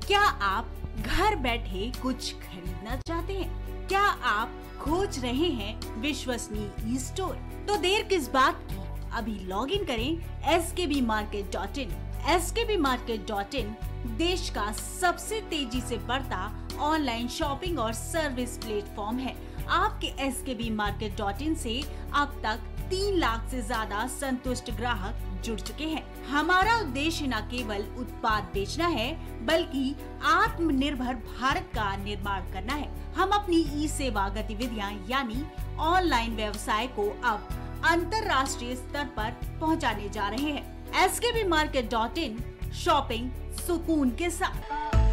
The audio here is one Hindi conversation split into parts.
क्या आप घर बैठे कुछ खरीदना चाहते हैं? क्या आप खोज रहे हैं विश्वसनीय ई स्टोर? तो देर किस बात की, अभी लॉग इन करें skbmarket.in। skbmarket.in देश का सबसे तेजी से बढ़ता ऑनलाइन शॉपिंग और सर्विस प्लेटफॉर्म है। आपके skbmarket.in से अब तक 3 लाख से ज्यादा संतुष्ट ग्राहक जुड़ चुके हैं। हमारा उद्देश्य न केवल उत्पाद बेचना है, बल्कि आत्मनिर्भर भारत का निर्माण करना है। हम अपनी ई सेवा गतिविधियां यानी ऑनलाइन व्यवसाय को अब अंतर्राष्ट्रीय स्तर पर पहुंचाने जा रहे हैं। skbmarket.in शॉपिंग सुकून के साथ।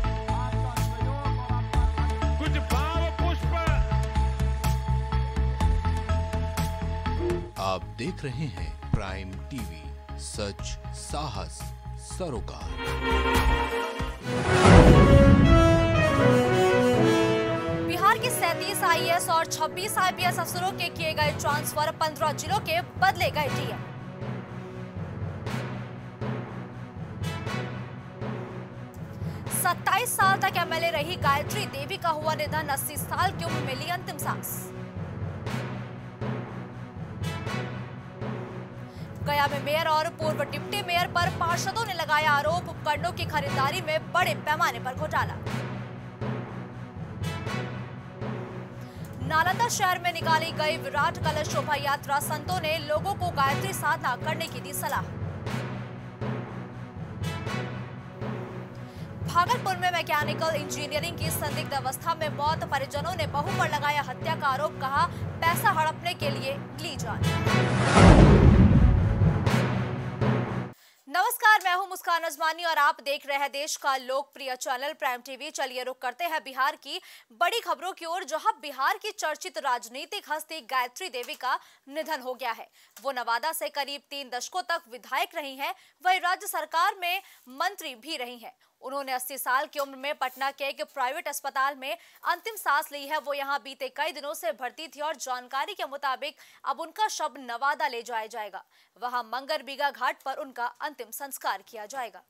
कुछ भाव पुष्प। आप देख रहे हैं प्राइम टीवी, सच साहस सरोकार। बिहार के 37 आईएएस और 26 आईपीएस अफसरों के किए गए ट्रांसफर, 15 जिलों के बदले गए डीएम। सत्ताईस साल तक एमएलए रही गायत्री देवी का हुआ निधन, 80 साल की उम्र में ली अंतिम सांस। गया में मेयर और पूर्व डिप्टी मेयर पर पार्षदों ने लगाया आरोप, उपकरणों की खरीदारी में बड़े पैमाने पर घोटाला। नालंदा शहर में निकाली गई विराट कलश शोभा यात्रा, संतों ने लोगों को गायत्री साधना करने की दी सलाह। भागलपुर में मैकेनिकल इंजीनियरिंग की संदिग्ध अवस्था में मौत, परिजनों ने बहू पर लगाया हत्या का आरोप, कहा पैसा हड़पने के लिए ली जान। नमस्कार, मैं हूं मुस्कान अजमानी और आप देख रहे हैं देश का लोकप्रिय चैनल प्राइम टीवी। चलिए रुक करते हैं बिहार की बड़ी खबरों की ओर, जहां बिहार की चर्चित राजनीतिक हस्ती गायत्री देवी का निधन हो गया है। वो नवादा से करीब 3 दशकों तक विधायक रही हैं, वही राज्य सरकार में मंत्री भी रही हैं। उन्होंने 80 साल की उम्र में पटना के एक प्राइवेट अस्पताल में अंतिम सांस ली है। वो यहां बीते कई दिनों से भर्ती थी और जानकारी के मुताबिक अब उनका शव नवादा ले जाया जाएगा। वहां मंगरबिगा घाट पर उनका अंतिम संस्कार किया जाएगा।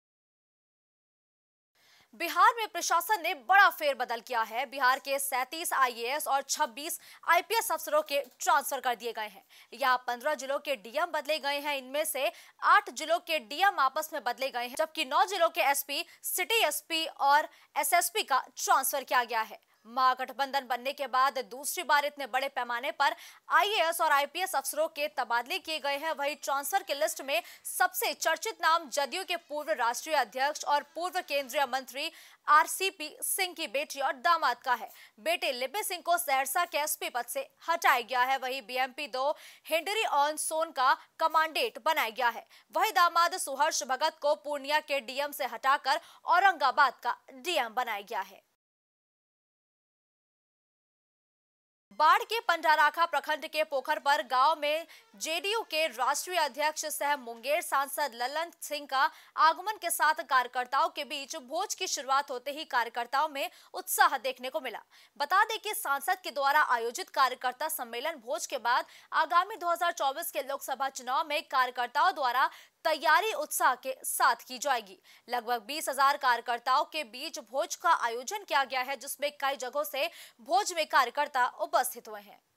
बिहार में प्रशासन ने बड़ा फेरबदल किया है। बिहार के 37 आईएएस और 26 आईपीएस अफसरों के ट्रांसफर कर दिए गए हैं। यहाँ 15 जिलों के डीएम बदले गए हैं। इनमें से 8 जिलों के डीएम आपस में बदले गए हैं, जबकि 9 जिलों के एसपी, सिटी एसपी और एसएसपी का ट्रांसफर किया गया है। महागठबंधन बनने के बाद दूसरी बार इतने बड़े पैमाने पर आईएएस और आईपीएस अफसरों के तबादले किए गए हैं। वहीं ट्रांसफर की लिस्ट में सबसे चर्चित नाम जदयू के पूर्व राष्ट्रीय अध्यक्ष और पूर्व केंद्रीय मंत्री आरसीपी सिंह की बेटी और दामाद का है। बेटे लिपि सिंह को सहरसा के एसपी पद से हटाया गया है। वहीं बीएमपी 2 हिंडरी ऑन सोन का कमांडेंट बनाया गया है। वहीं दामाद सुहर्ष भगत को पूर्णिया के डीएम से हटाकर औरंगाबाद का डीएम बनाया गया है। बाढ़ के पंडाराखा प्रखंड के पोखर पर गांव में जेडीयू के राष्ट्रीय अध्यक्ष सह मुंगेर सांसद ललन सिंह का आगमन के साथ कार्यकर्ताओं के बीच भोज की शुरुआत होते ही कार्यकर्ताओं में उत्साह देखने को मिला। बता दें कि सांसद के द्वारा आयोजित कार्यकर्ता सम्मेलन भोज के बाद आगामी 2024 के लोकसभा चुनाव में कार्यकर्ताओं द्वारा तैयारी उत्साह के साथ की जाएगी। लगभग 20,000 कार्यकर्ताओं के बीच भोज का आयोजन किया गया है, जिसमें कई जगहों से भोज में कार्यकर्ता उपस्थित हुए हैं।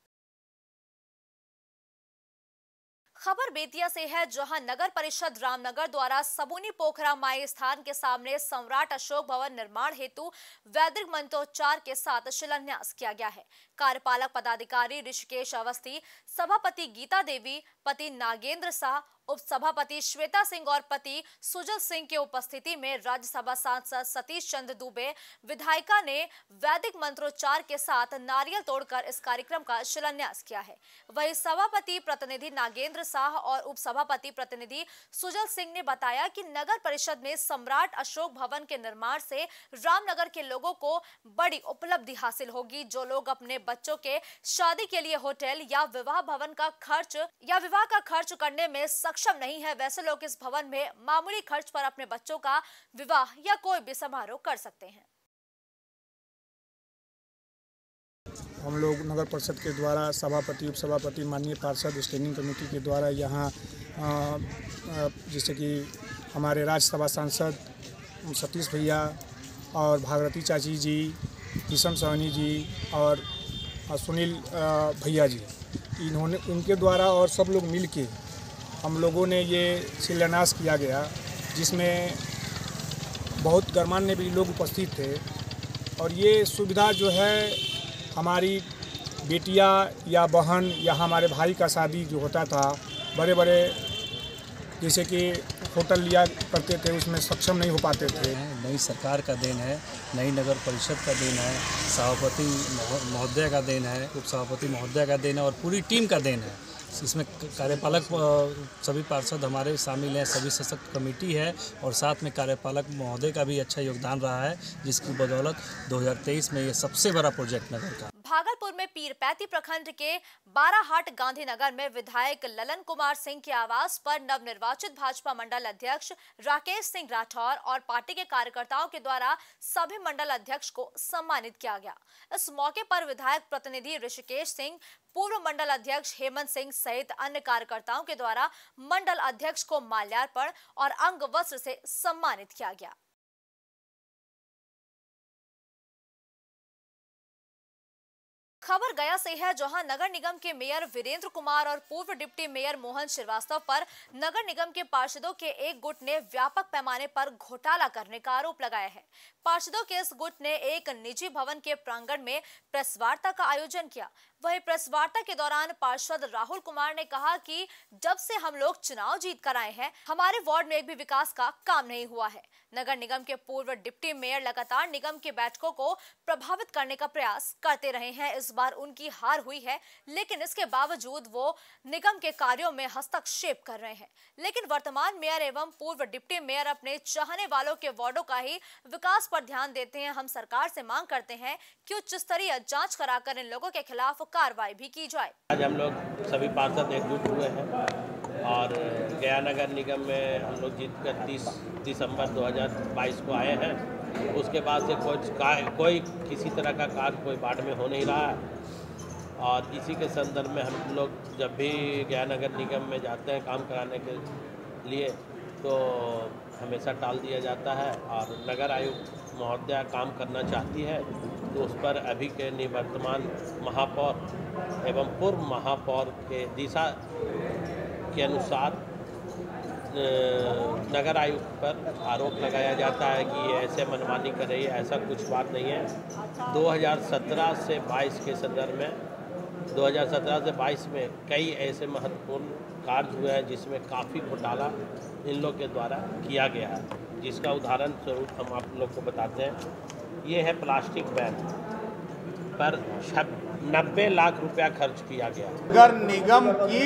खबर बेतिया से है, जहां नगर परिषद रामनगर द्वारा सबूनी पोखरा माई स्थान के सामने सम्राट अशोक भवन निर्माण हेतु वैदिक मंत्रोच्चार के साथ शिलान्यास किया गया है। कार्यपालक पदाधिकारी ऋषिकेश अवस्थी, सभापति गीता देवी, पति नागेंद्र शाह, उप सभापति श्वेता सिंह और पति सुजल सिंह के उपस्थिति में राज्यसभा सांसद सतीश चंद्र दुबे विधायिका ने वैदिक मंत्रोच्चार के साथ नारियल तोड़कर इस कार्यक्रम का शिलान्यास किया है। वहीं सभापति प्रतिनिधि नागेंद्र शाह और उप सभापति प्रतिनिधि सुजल सिंह ने बताया कि नगर परिषद में सम्राट अशोक भवन के निर्माण से रामनगर के लोगों को बड़ी उपलब्धि हासिल होगी। जो लोग अपने बच्चों के शादी के लिए होटल या विवाह भवन का खर्च या विवाह का खर्च करने में सक्षम नहीं है, वैसे लोग इस भवन में मामूली खर्च पर अपने बच्चों का विवाह या कोई भी समारोह कर सकते हैं। हम लोग नगर परिषद के द्वारा सभापति, उप सभापति, माननीय पार्षद स्टैंडिंग कमेटी के द्वारा यहाँ जैसे कि हमारे राज्यसभा सांसद सतीश भैया, और भागवती चाची जी, किशन सोनी जी और सुनील भैया जी, इनके द्वारा और सब लोग मिल के हम लोगों ने ये शिलान्यास किया गया, जिसमें बहुत गणमान्य भी लोग उपस्थित थे। और ये सुविधा जो है हमारी बेटियां या बहन या हमारे भाई का शादी जो होता था, बड़े बड़े जैसे कि होटल लिया करते थे, उसमें सक्षम नहीं हो पाते थे। नई सरकार का देन है, नई नगर परिषद का देन है, सभापति महोदय का देन है, उप सभापति महोदय का देन है और पूरी टीम का देन है। इसमें कार्यपालक सभी पार्षद हमारे शामिल हैं, सभी सशक्त कमेटी है और साथ में कार्यपालक महोदय का भी अच्छा योगदान रहा है, जिसकी बदौलत 2023 में ये सबसे बड़ा प्रोजेक्ट नगर का। भागलपुर में पीरपैती प्रखंड के बाराहाट गांधीनगर में विधायक ललन कुमार सिंह के आवास पर नवनिर्वाचित भाजपा मंडल अध्यक्ष राकेश सिंह राठौर और पार्टी के कार्यकर्ताओं के द्वारा सभी मंडल अध्यक्ष को सम्मानित किया गया। इस मौके पर विधायक प्रतिनिधि ऋषिकेश सिंह, पूर्व मंडल अध्यक्ष हेमंत सिंह सहित अन्य कार्यकर्ताओं के द्वारा मंडल अध्यक्ष को माल्यार्पण और अंग वस्त्र से सम्मानित किया गया। खबर गया से है, जहां नगर निगम के मेयर वीरेंद्र कुमार और पूर्व डिप्टी मेयर मोहन श्रीवास्तव पर नगर निगम के पार्षदों के एक गुट ने व्यापक पैमाने पर घोटाला करने का आरोप लगाया है। पार्षदों के इस गुट ने एक निजी भवन के प्रांगण में प्रेस वार्ता का आयोजन किया। वहीं प्रेस वार्ता के दौरान पार्षद राहुल कुमार ने कहा कि जब से हम लोग चुनाव जीत कर आए हैं, हमारे वार्ड में एक भी विकास का काम नहीं हुआ है। नगर निगम के पूर्व डिप्टी मेयर लगातार निगम की बैठकों को प्रभावित करने का प्रयास करते रहे हैं। इस बार उनकी हार हुई है, लेकिन इसके बावजूद वो निगम के कार्यों में हस्तक्षेप कर रहे हैं। लेकिन वर्तमान मेयर एवं पूर्व डिप्टी मेयर अपने चाहने वालों के वार्डों का ही विकास पर ध्यान देते हैं। हम सरकार से मांग करते हैं कि उच्च स्तरीय जांच कराकर इन लोगों के खिलाफ कार्रवाई भी की जाए। आज हम लोग सभी पार्षद एकजुट हुए हैं और गया नगर निगम में हम लोग जीतकर 30 दिसंबर 2022 को आए हैं। उसके बाद से कोई किसी तरह का कार्य कोई वार्ड में हो नहीं रहा है और इसी के संदर्भ में हम लोग जब भी गया नगर निगम में जाते हैं काम कराने के लिए तो हमेशा टाल दिया जाता है और नगर आयुक्त महोदया काम करना चाहती है तो उस पर अभी के निवर्तमान महापौर एवं पूर्व महापौर के दिशा के अनुसार नगर आयुक्त पर आरोप लगाया जाता है कि ये ऐसे मनमानी कर रही है। ऐसा कुछ बात नहीं है। 2017 से 22 के संदर्भ में 2017 से 22 में कई ऐसे महत्वपूर्ण कार्य हुए हैं जिसमें काफ़ी घोटाला इन लोग के द्वारा किया गया है, जिसका उदाहरण स्वरूप हम आप लोग को बताते हैं। ये है प्लास्टिक बैन पर 90 लाख रुपया खर्च किया गया। नगर निगम की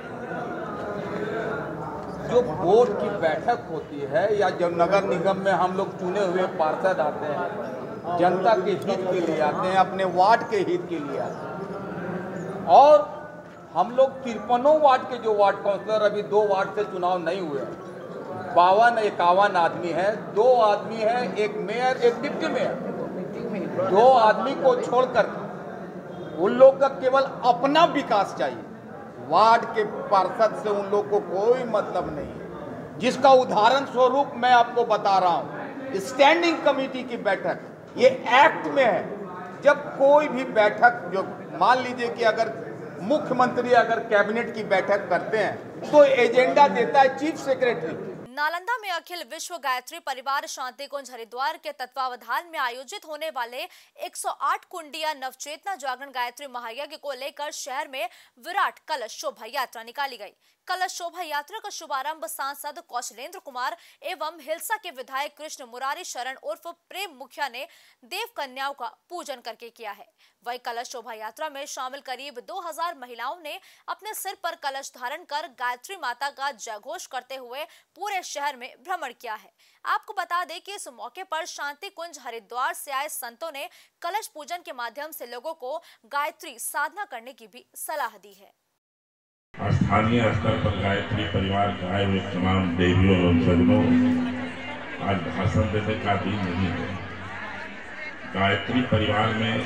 जो बोर्ड की बैठक होती है या जब नगर निगम में हम लोग चुने हुए पार्षद आते हैं, जनता के हित के लिए आते हैं, अपने वार्ड के हित के लिए आते हैं और हम लोग 53 वार्ड के जो वार्ड काउंसलर अभी 2 वार्ड से चुनाव नहीं हुए, 52-51 आदमी है, 2 आदमी है, एक मेयर एक डिप्टी मेयर, 2 आदमी को छोड़कर उन लोग का केवल अपना विकास चाहिए। वार्ड के पार्षद से उन लोग को कोई मतलब नहीं, जिसका उदाहरण स्वरूप मैं आपको बता रहा हूं। स्टैंडिंग कमेटी की बैठक ये एक्ट में है। जब कोई भी बैठक, जो मान लीजिए कि अगर मुख्यमंत्री अगर कैबिनेट की बैठक करते हैं तो एजेंडा देता है चीफ सेक्रेटरी। नालंदा में अखिल विश्व गायत्री परिवार शांति कुंज हरिद्वार के तत्वावधान में आयोजित होने वाले 108 कुंडिया नवचेतना जागरण गायत्री महायज्ञ को लेकर शहर में विराट कलश शोभा यात्रा निकाली गई। कलश शोभा यात्रा का शुभारंभ सांसद कौशलेंद्र कुमार एवं हिलसा के विधायक कृष्ण मुरारी शरण उर्फ प्रेम मुखिया ने देव कन्याओं का पूजन करके किया है। वही कलश शोभा यात्रा में शामिल करीब 2000 महिलाओं ने अपने सिर पर कलश धारण कर गायत्री माता का जयघोष करते हुए पूरे शहर में भ्रमण किया है। आपको बता दें कि इस मौके पर शांति कुंज हरिद्वार से आए संतों ने कलश पूजन के माध्यम से लोगों को गायत्री साधना करने की भी सलाह दी है। स्थानीय स्तर पर गायत्री परिवार के आए हुए तमाम देवियों और सज्जनों, आज भाषण देने का दिन नहीं है। गायत्री परिवार में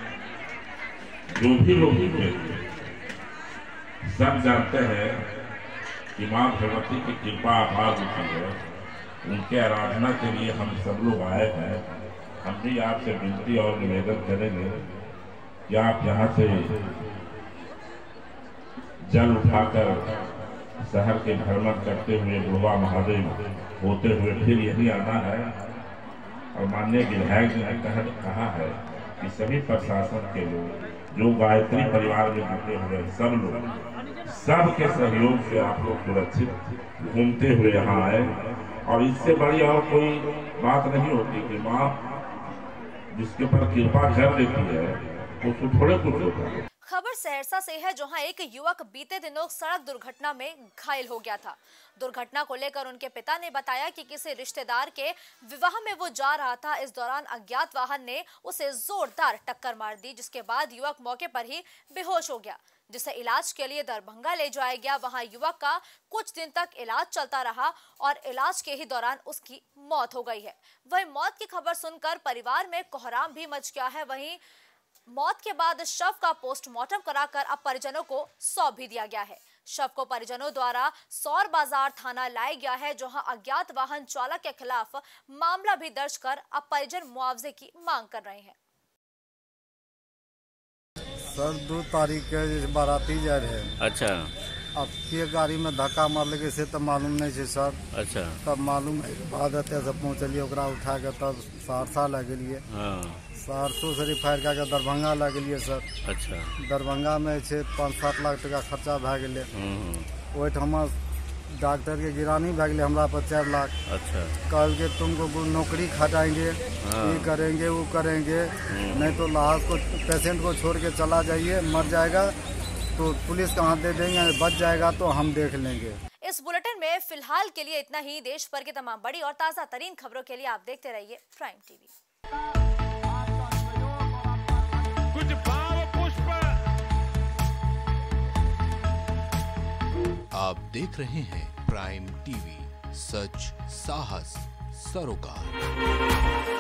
जो भी लोग जुड़े सब जानते हैं कि माँ भगवती की कृपा अपार होती है। उनके आराधना के लिए हम सब लोग आए हैं हम भी आपसे विनती और निवेदन करेंगे कि आप यहाँ से जल उठाकर शहर के भ्रमण करते हुए बुढ़वा महादेव होते हुए फिर यही आना है। और माननीय विधायक जी ने कहा है कि सभी प्रशासन के लोग जो गायत्री परिवार में जुटे हुए सब लोग सबके सहयोग से आप लोग सुरक्षित घूमते हुए यहाँ आए। और इससे बड़ी और कोई बात नहीं होती कि माँ जिसके ऊपर कृपा कर देती है उसको थोड़े कुछ होता है। खबर सहरसा से है, जहां एक युवक बीते दिनों सड़क दुर्घटना में घायल हो गया था। दुर्घटना को लेकर उनके पिता ने बताया कि किसी रिश्तेदार के विवाह में वो जा रहा था। इस दौरान अज्ञात वाहन ने उसे जोरदार टक्कर मार दी, जिसके बाद युवक मौके पर ही बेहोश हो गया, जिसे इलाज के लिए दरभंगा ले जाया गया। वहां युवक का कुछ दिन तक इलाज चलता रहा और इलाज के ही दौरान उसकी मौत हो गई है। वहीं मौत की खबर सुनकर परिवार में कोहराम भी मच गया है। वहीं मौत के बाद शव का पोस्टमार्टम कराकर अब परिजनों को सौंप भी दिया गया है। शव को परिजनों द्वारा सौर बाजार थाना लाया गया है, जहां अज्ञात वाहन चालक के खिलाफ मामला भी दर्ज कर अब परिजन मुआवजे की मांग कर रहे हैं। सर 2 तारीख के बाराती जा रहे। अच्छा। अब के गाड़ी में धक्का मारल से तो मालूम नहीं है सर। अच्छा। तब मालूम बाद एते से पहुँचलिए, ओकरा उठा के तब सहरसा लग गए। सहरसो से रिफायर कऽ के दरभंगा लग गए सर। अच्छा। दरभंगा में 5-7 लाख टका खर्चा भए गेलै। ओहिठाम डॉक्टर के गिरानी भए गेलै हमरा पर 4 लाख। अच्छा। कल के तुमको नौकरी खटाएंगे, ये करेंगे वो करेंगे, नहीं तो लाश को पेशेंट को छोड़ के चला जाइए, मर जाएगा तो पुलिस का हाथ दे देंगे, बच जाएगा तो हम देख लेंगे। इस बुलेटिन में फिलहाल के लिए इतना ही। देश भर की तमाम बड़ी और ताजा तरीन खबरों के लिए आप देखते रहिए प्राइम टीवी। कुछ भाव पुष्प। आप देख रहे हैं प्राइम टीवी, सच साहस सरोकार।